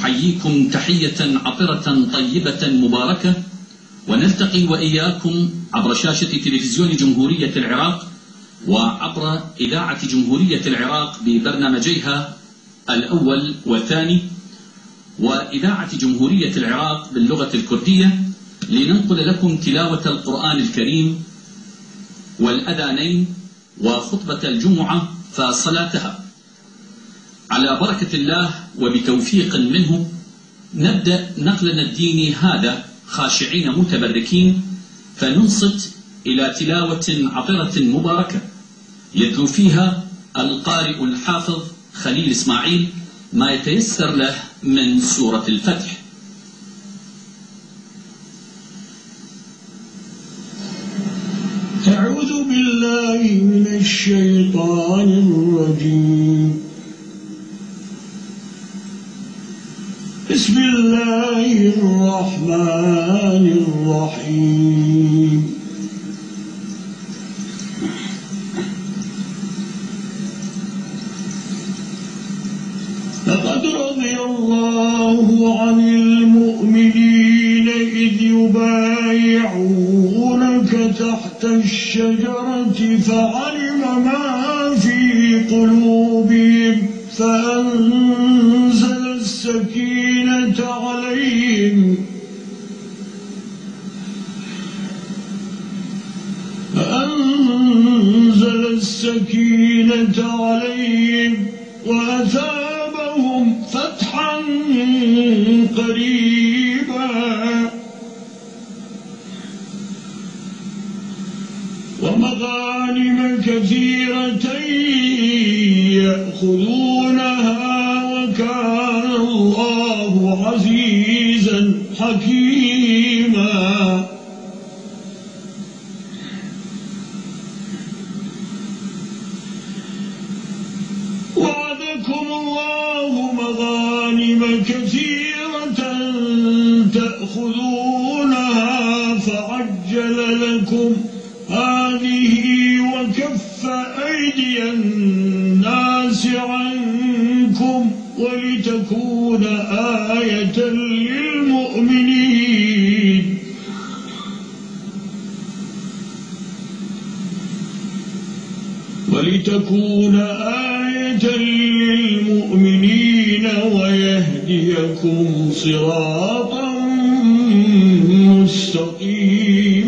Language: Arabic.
نحييكم تحية عطرة طيبة مباركة، ونلتقي وإياكم عبر شاشة تلفزيون جمهورية العراق وعبر إذاعة جمهورية العراق ببرنامجيها الأول والثاني، وإذاعة جمهورية العراق باللغة الكردية، لننقل لكم تلاوة القرآن الكريم والأذانين وخطبة الجمعة فصلاتها. على بركة الله وبتوفيق منه نبدأ نقلنا الديني هذا خاشعين متبركين، فننصت إلى تلاوة عطرة مباركة يتلو فيها القارئ الحافظ خليل إسماعيل ما يتيسر له من سورة الفتح. أعوذ بالله من الشيطان الرجيم. بسم الله الرحمن الرحيم. لقد رضي الله عن المؤمنين إذ يبايعونك تحت الشجرة فعلم ما في قلوبهم فأنزل السكينة عليهم وأثابهم فتحا قريبا ومغانم كثيرة يأخذونها وكان الله عزيزا حكيما. وعدكم الله مغانم كثيرة تأخذونها فعجل لكم هذه وكف أيدي الناس عنكم ولتكون آية للمؤمنين ويهديكم صراطا مستقيما.